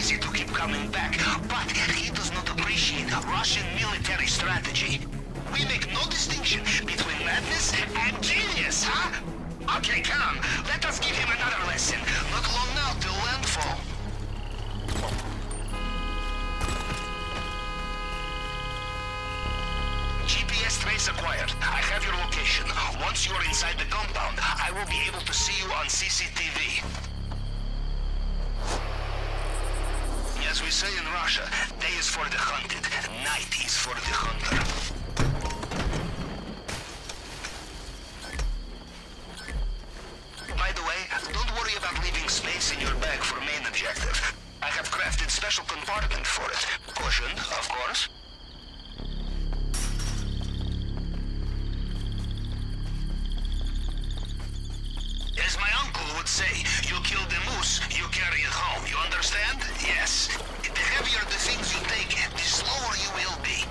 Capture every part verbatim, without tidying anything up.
crazy to keep coming back, but he does not appreciate Russian military strategy. We make no distinction between madness and genius, huh? Okay, come. Let us give him another lesson. Not long now till landfall. G P S trace acquired. I have your location. Once you are inside the compound, I will be able to see you on C C T V. As we say in Russia, day is for the hunted, night is for the hunter. By the way, don't worry about leaving space in your bag for main objective. I have crafted special compartment for it. Cushioned, of course. As my uncle would say, you kill the moose, you carry it home. You understand? Yes. The heavier the things you take, the slower you will be.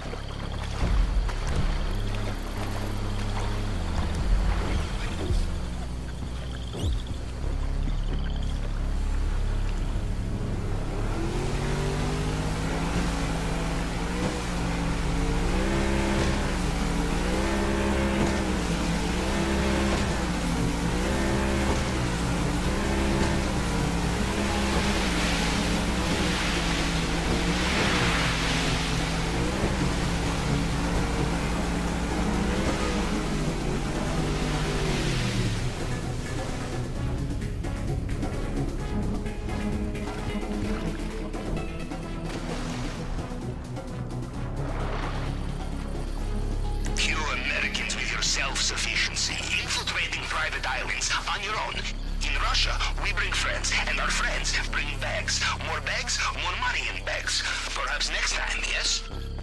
Self-sufficiency, infiltrating private islands on your own. In Russia, we bring friends, and our friends bring bags. More bags, more money in bags. Perhaps next time, yes?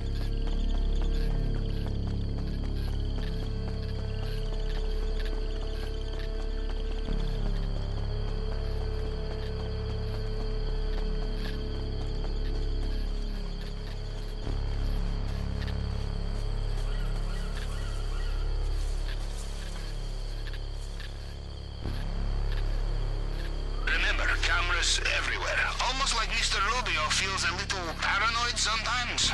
Cameras everywhere. Almost like Mister Rubio feels a little paranoid sometimes.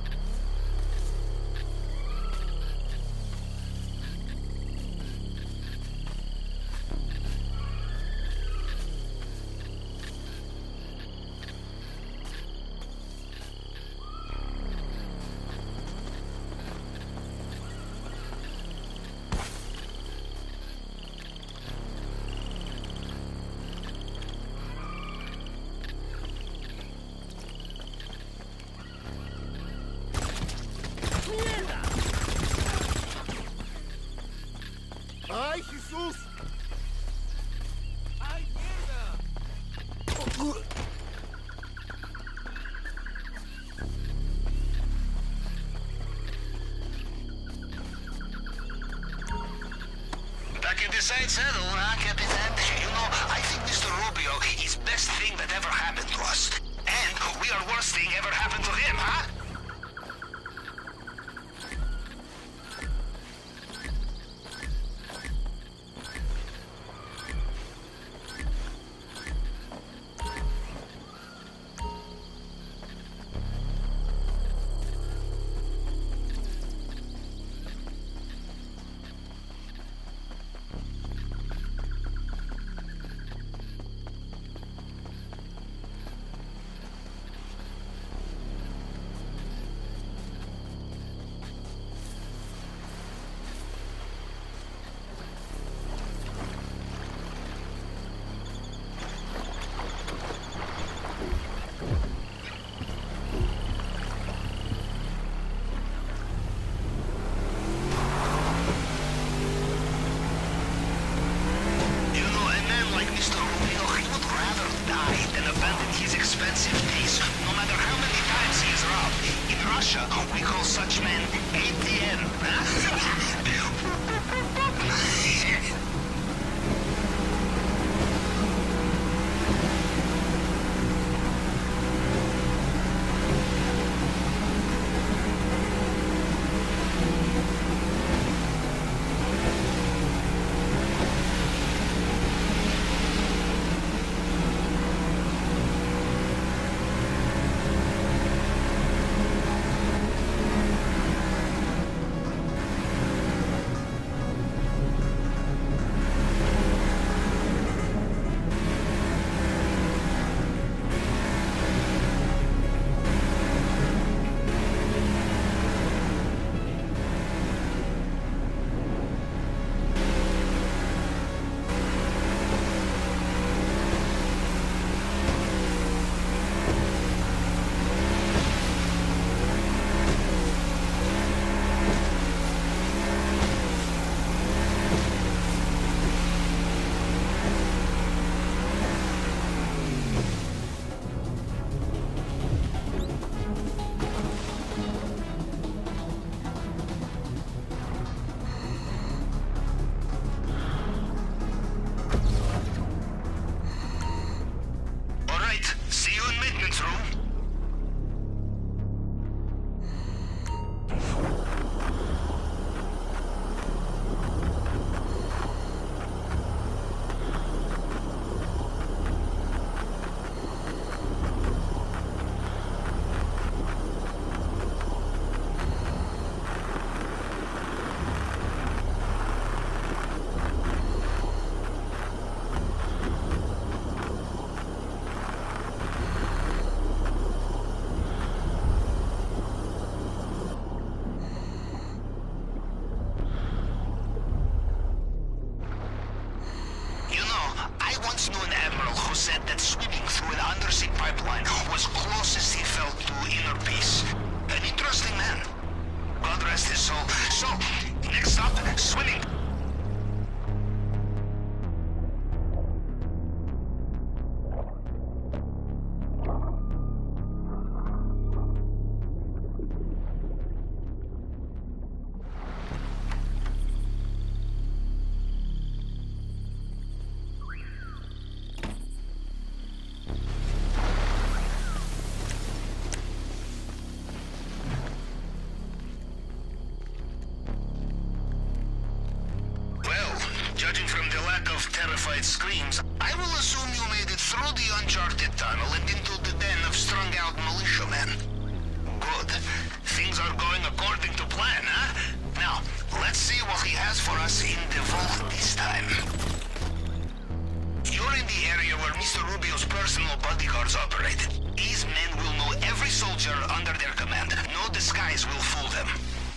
¡Ay, Jesús! ¡Ay, mierda! Back in the side saddle, huh, Capitan? You know, I think Mister Rubio is best thing that ever happened to us. And we are worst thing ever happened to him, huh? We call such men A T M. pipeline was closest he felt to inner peace. An interesting man. God rest his soul. So, next up, swimming. Judging from the lack of terrified screams, I will assume you made it through the uncharted tunnel and into the den of strung-out militiamen. Good. Things are going according to plan, huh? Now, let's see what he has for us in the vault this time. You're in the area where Mister Rubio's personal bodyguards operated. These men will know every soldier under their command. No disguise will fool them.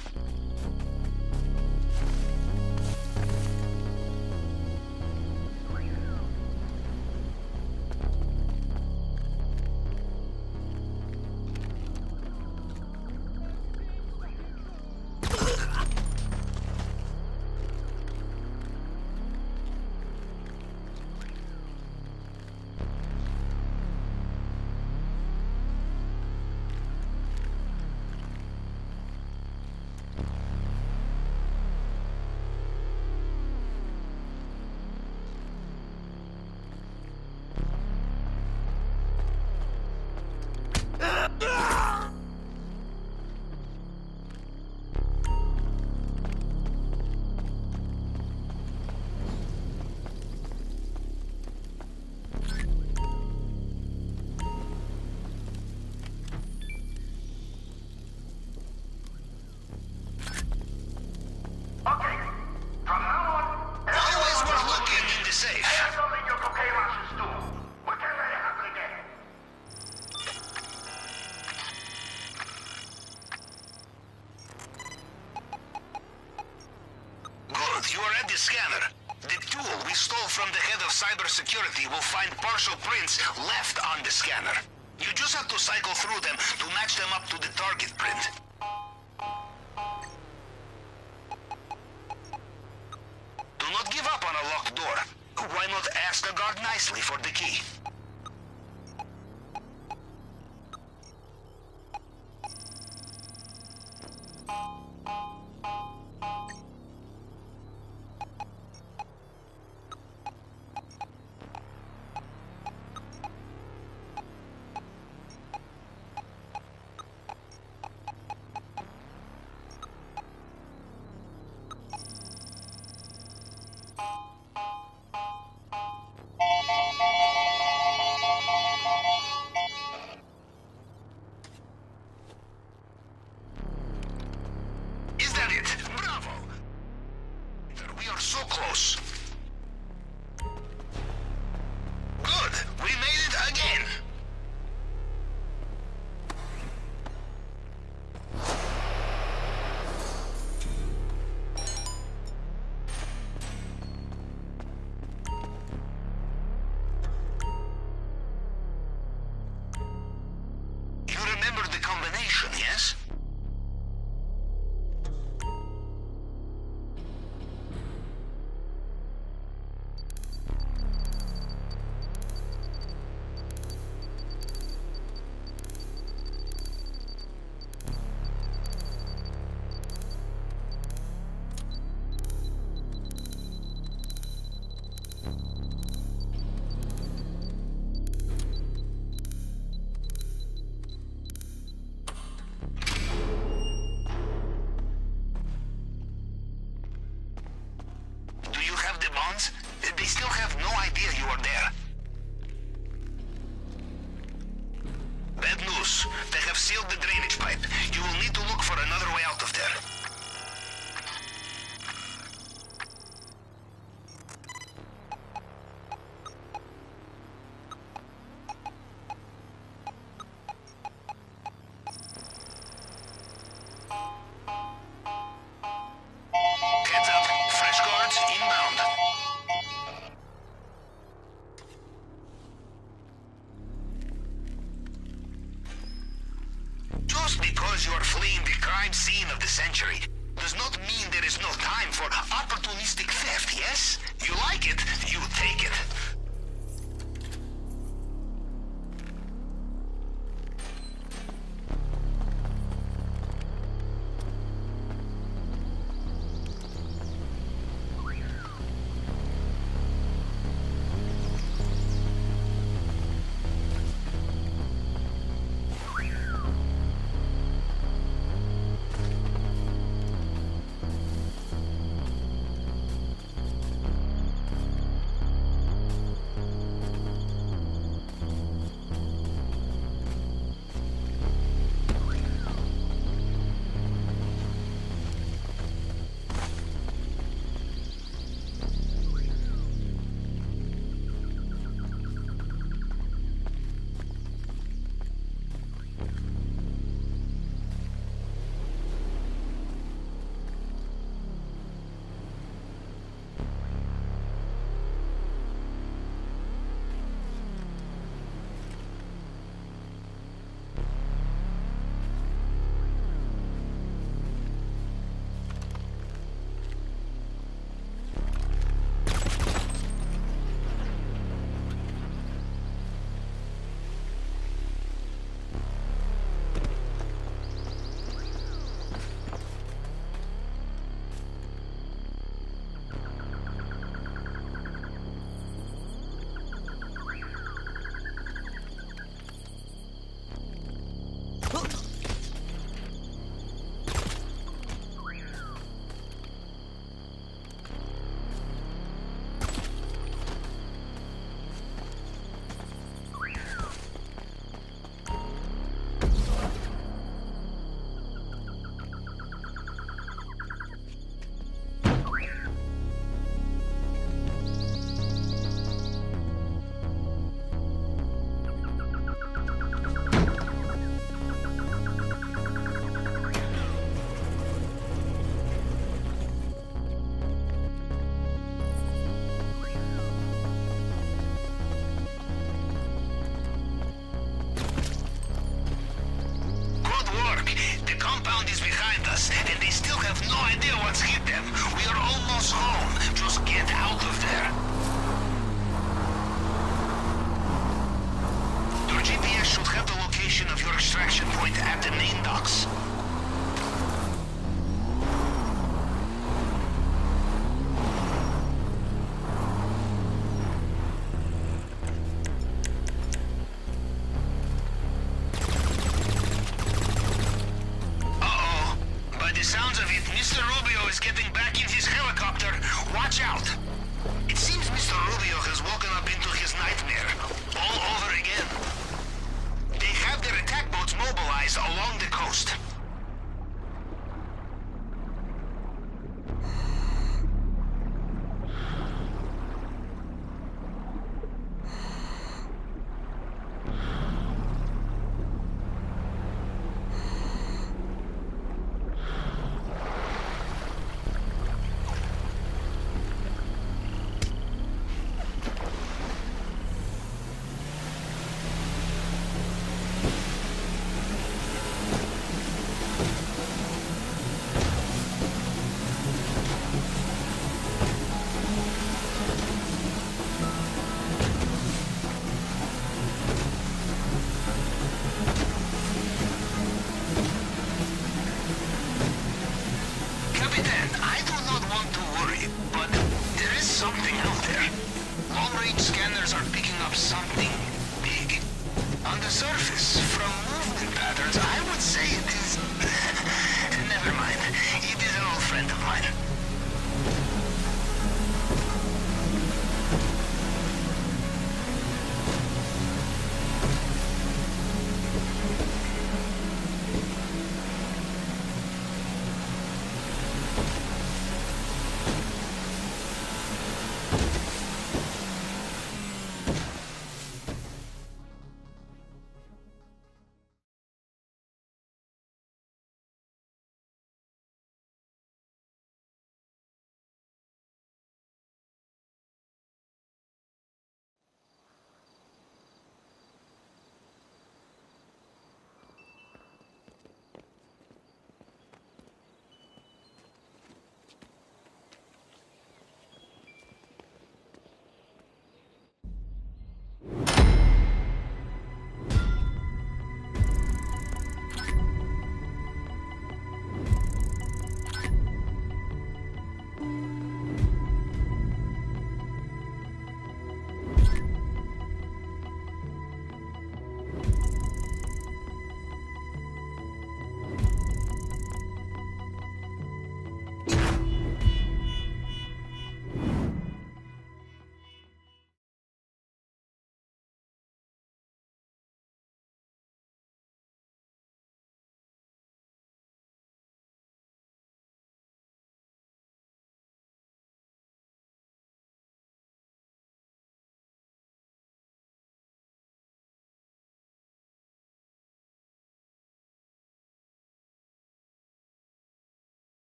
You are at the scanner. The tool we stole from the head of cybersecurity will find partial prints left on the scanner. You just have to cycle through them to match them up to the target print. Do not give up on a locked door. Why not ask the guard nicely for the key? So close. Good. We made it again. You remember the combination, yes? you are fleeing the crime scene of the century does not mean there is no time for opportunistic theft, yes? You like it, you take it. And they still have no idea what's hit them. We are almost home. Just get out of there. Your G P S should have the location of your extraction point at the main docks. Watch out! It seems Mister Rubio has woken up into his nightmare all over again. They have their attack boats mobilized along the coast. Something big. On the surface, from movement patterns, I would say it is... Never mind. It is an old friend of mine.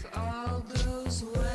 all goes well.